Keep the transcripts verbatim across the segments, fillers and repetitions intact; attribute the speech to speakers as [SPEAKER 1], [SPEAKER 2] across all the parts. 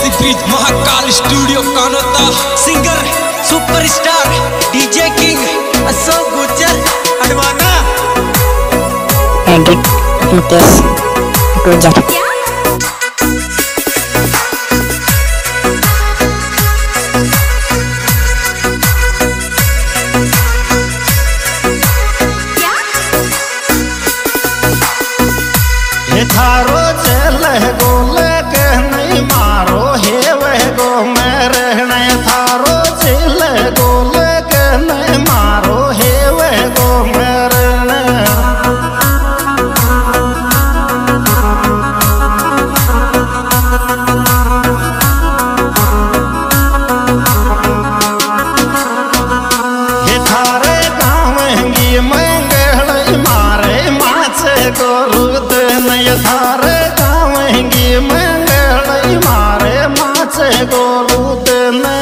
[SPEAKER 1] देसी Brij Mahakal studio Kanota.
[SPEAKER 2] Singer superstar DJ king Ashok Gujjar Advana.
[SPEAKER 3] Edit Mukesh Gujjar.
[SPEAKER 4] थारो चल गोल के नहीं मारो हे वह गो मैं रहने। थारो चल गोल के नहीं मारो हे वह गो मैं रहने। हे थारे गाँव की मंगल मारे माछ गोरू थारे गाँव की मंगल मारे माछ गोलूद ने।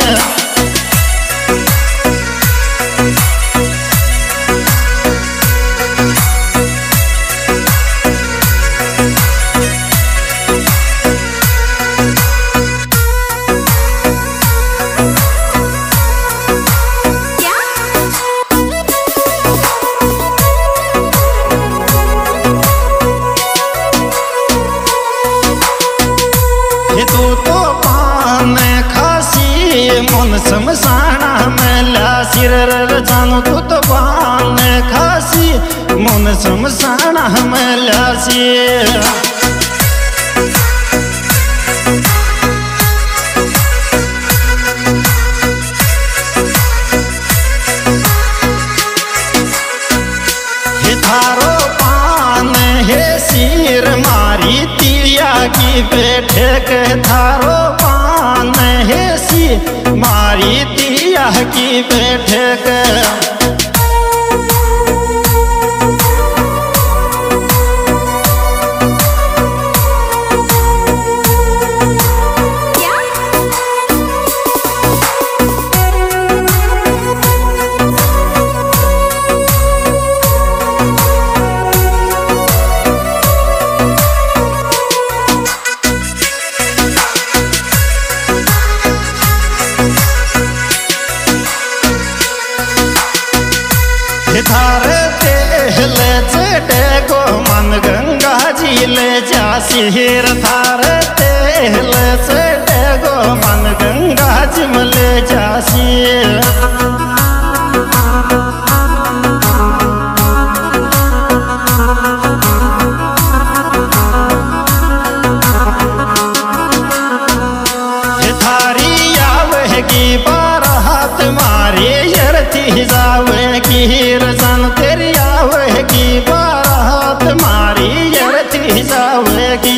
[SPEAKER 4] तू तो पान खासी मन शमशाना में लासी रे जानू। तू तो पान खासी मन शमशाना में लासी। थारो पान है सिर मारी तिया की बैठे के। थारो पान है सी मारी तिया की बैठे के। थारे तेल चढ़े गो मन गंगा जी ले जासी। थारे तेल चढ़े गो मन गंगा जी में ले जासी। थारी आवेगी बारात मारी यरती जावेगी रजन। तेरी आवेगी बारात मारी यरती जावेगी।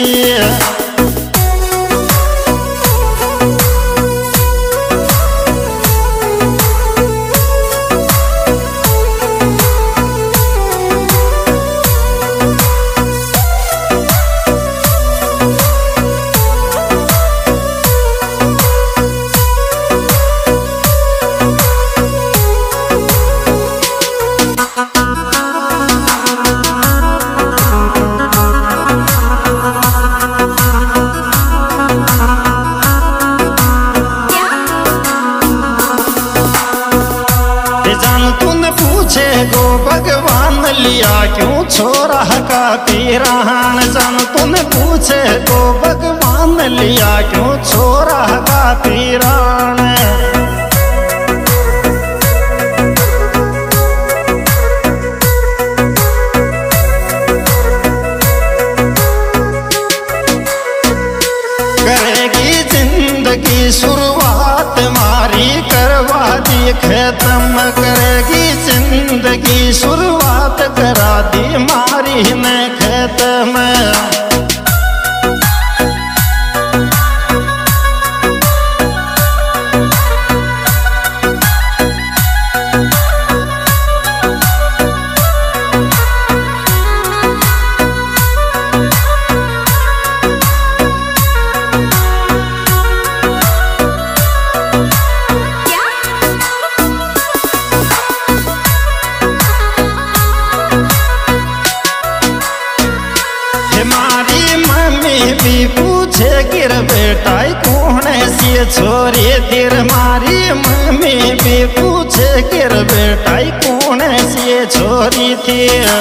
[SPEAKER 4] पूछे गो भगवान लिया क्यों छोरा का पीरान। जन तुम पूछे गो भगवान लिया क्यों छोरा का पीरान। करेगी जिंदगी शुरुआत मारी करवा दी खत्म। करेगी जिंदगी शुरुआत करा दी मारी ने खत्म। हमारी मम्मी भी पूछे गिर बेटा कौन सी छोरी तेर मारी मम्मी भी पूछे गिर बेटा कौन सी छोरी थी।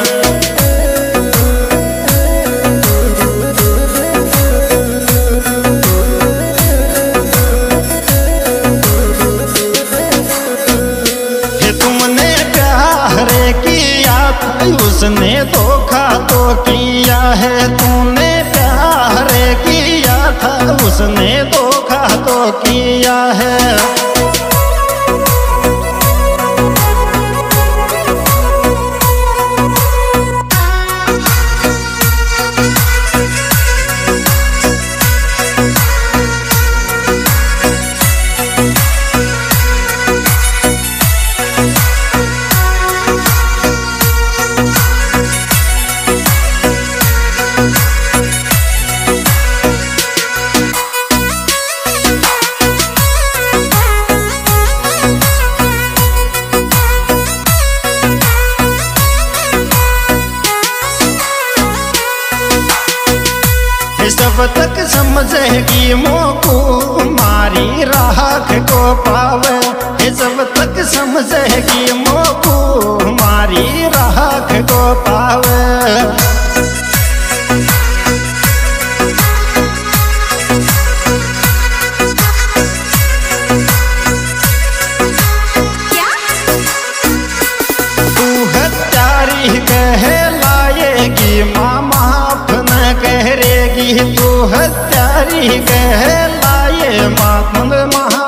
[SPEAKER 4] उसने धोखा तो किया है तूने प्यार किया था उसने धोखा तो किया है। जब तक समझेगी मोको मारी राख को पावे जब तक समझेगी मोको मारी राख को पावे। तू हत्यारी कहलाएगी माँ माफ न करेगी तू हत्यारी कहलाए मातंग महा